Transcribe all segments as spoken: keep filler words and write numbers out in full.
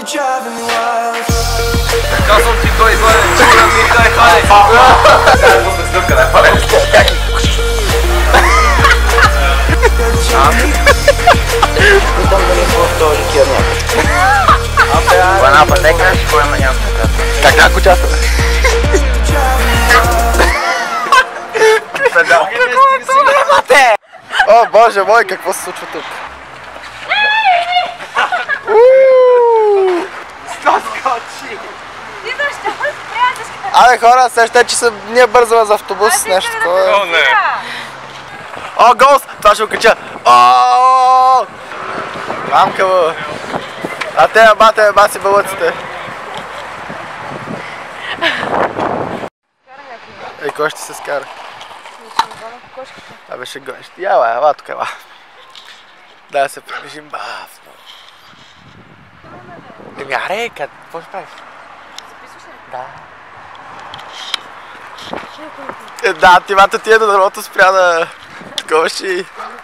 Казвам ти той, бе, чуя ми, дай, хай! Дай, го се стъпка, дай, пале. Питам дали е по-втори кирня. По една пътека ще поема някакво. Как някакво часто? О, боже мой, какво се случва тук? Абе хора, сещате, че съм ние бързала за автобус с нещо такова. О, не! О, гост! Това ще го кача! О! Мамка му! А те, бате, баси бълъците! Ей, кой ще се скара? Абе, ще гониш. Яла, ела тук, ела. Да се приближим бавно. Еми, аре, какво ще правиш? Записваш ли? Да. Е, да, тимата ти е до дървото спря да... Такова ще...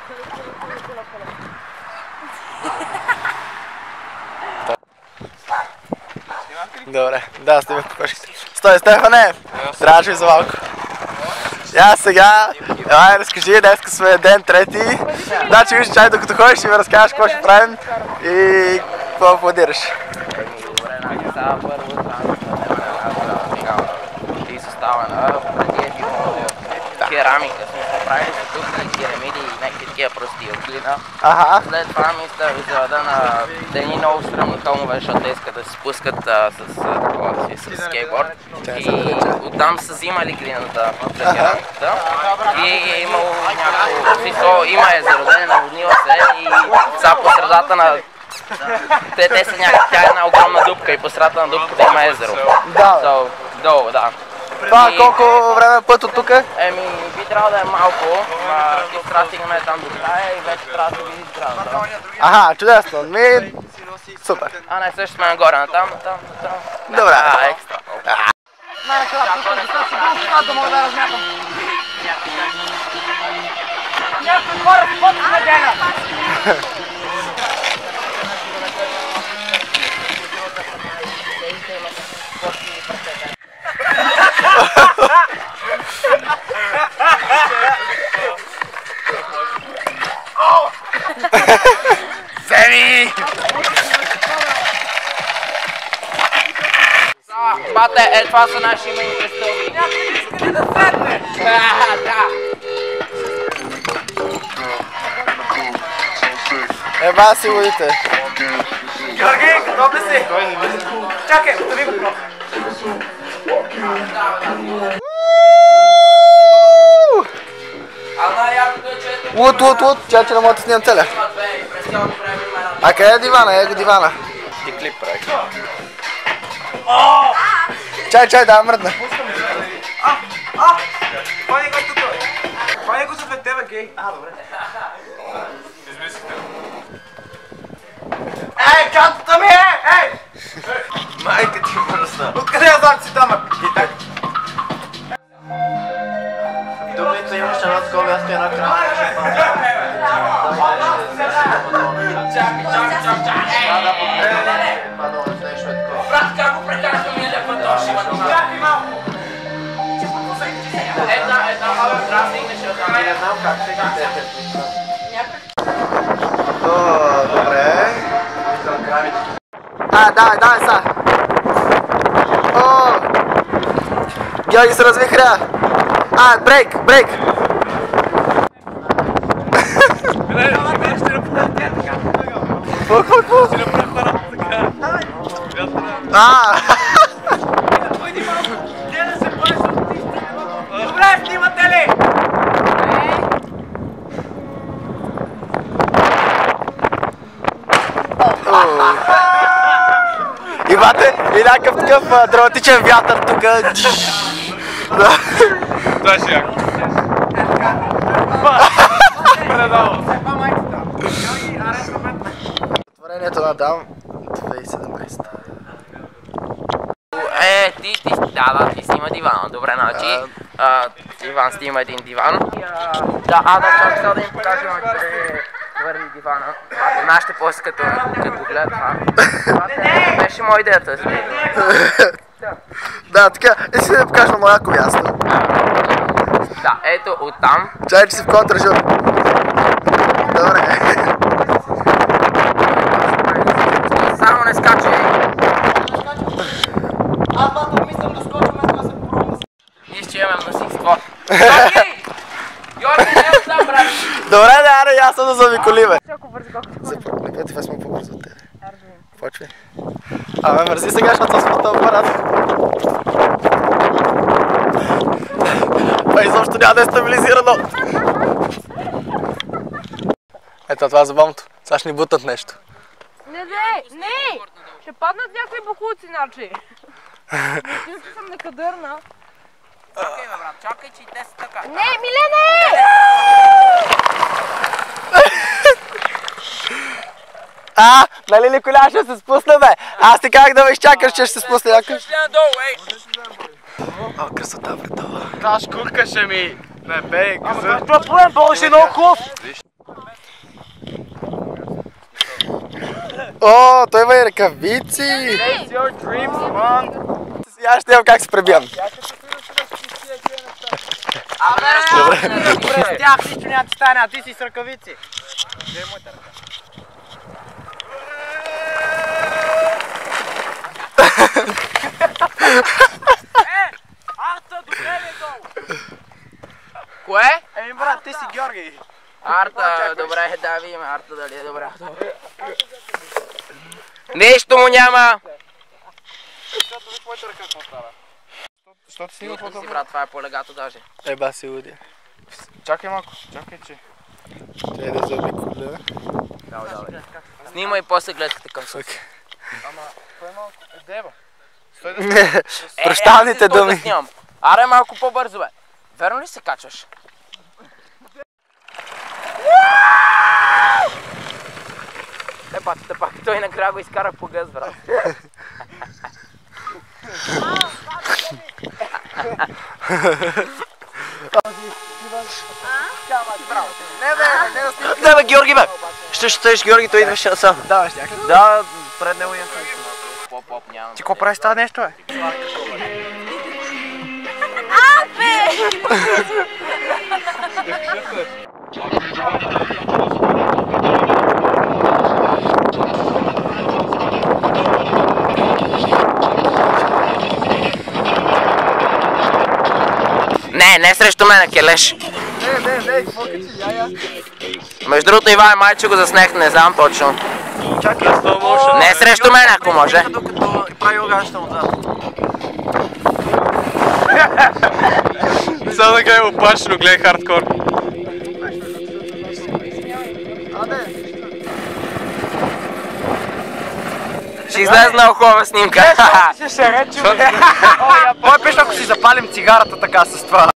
Добре, да, снимах кокошките. Стой, Стефане! Трябваше ви за малко. Я сега, давай разкажи, днеска сме ден трети. Значи виж, чай докато ходиш ще ми разкажеш какво ще правим и какво аплодираш. Добре, значи сега първо ти състава на преди е било керамика, сме направили се тук и керамиди и някакви такива прости от глина. Аха. След това мисля ви заведа на едни много стръмни хълмове, защото те искат да се спускат а, с, такова, си, с скейтборд. И оттам са взимали глината за керамиката. И е имало някакво... Има езеро, да не наводнила се и сега по средата на... Те, те са някаква, тя е една огромна дупка и по средата на дупката има езеро. Да. So, долу, да. Това И- колко време път от тук е? Еми, би трябвало да е малко, а, ти трябва да стигнем там до края и вече трябва да видиш градата. Аха, чудесно. Ми... Супер. А, не, също сме нагоре, на там, там, там. Добре. А, екстра. Някои хора спотват на дена. Семи! Бате, е, това са наши имените стълби. Искали да седне. А, да. Еба си водите. Георги, готов ли си? Чакай, да ви го пробвам. А най-якото е, че ето... Лут, лут, лут. Чай, че не мога да снимам целя. Има две и през цялото време има една... А къде е дивана? Его дивана. Ти клип правих. Чай, чай, да мръдна. А, а, хвани го тук. Хвани го за тебе, гей. А, добре. Ей, чантата ми е! Ей! Майка ти мръсна. Откъде я знам, че си там? Тук имаш едно такова място и една крана. Брат, как го прекарахме да пътош има това? Чакай малко. Една, една малка трябва да стигнеш от там. Не знам как ще ги О, добре. А, давай, давай са. О! Георги се развихря. А, брейк, брейк. Какво, какво, какво? А! Добре, снимате ли? И бате, и някакъв такъв а, драматичен вятър тук. Да. Това ще яко. Творението на Адам две хиляди и седемнадесета. Е, ти, ти, да, да, ти снима дивана. Добре, значи, а, Иван снима един диван. Да, а, да, чак сега да им покажем къде хвърли дивана. Нашите после като го гледат това. Беше моя идеята. Да, така, иска да покажа на моя място. Да, ето оттам. Чай, че си в контражур. Добре. Само не скачай. Аз бата мислям да скочим, за да се попробвам. Виж, че имаме мнозинство. Йорги! Йорги, не е там, брат! Добре, да, аре, аз съм да заобиколи, бе. Не това сме по-бързо от тебе. Почвай. Абе, мързи сега, защото съм с фотоапарат. Това изобщо няма да е стабилизирано. Ето това за бомбото. Сега ще ни бутат нещо. Не, не, не! Ще паднат някакви бухуци, иначе. Мисля, съм некадърна. Чакай, бе, брат, чакай, че и те са така. Не, Милене! А, нали ли коля ще се спусне, бе? Аз ти как да ме изчакаш, че ще се спусне някой? Ще надолу, ей! О, красота, бе, това. Та шкурка ще ми... Не, бей, къса. Това поем, Бог ще е много хубав. О, той има и ръкавици. Аз ще имам как се пребивам. Добре, с тях нищо няма ти стане, а ти си с ръкавици. Где е моята ръка? Е, Арта, добре ли е долу? Кое? Еми брат, ти си Георги. Арта, добре, да видим Арта дали е добра. Нещо му няма! Защото виж моята ръка какво става. Що ти си има Митно си, брат, това е по-легато даже. Еба си лудия. Чакай малко, чакай, че... Чай да заобиколя. Снимай и после гледката към сук. Ама, кой е малко? Е, деба. Стой да... Прощалните думи. Аре малко по-бързо, бе. Верно ли се качваш? Епа, тъпак, той накрая го изкара по гъс, брат. Не, бе, Георги, бе! Ще щеш, Георги, той идваше насам. Да, ще някак. Да, пред него имам. Поп-поп, нямам. Ти какво правиш това нещо, бе? Не, не срещу мене, келеш. Не, не, не, какво качи, яя? Между другото, Иван майче го заснех, не знам точно. Чакай, аз това може. Не срещу мен, ако може. Докато прави огаща отзад. Само да гледай опашно, гледай хардкор. Ще излезе много хубава снимка. Ще ще речем. Кой пише, ако си запалим цигарата така с това?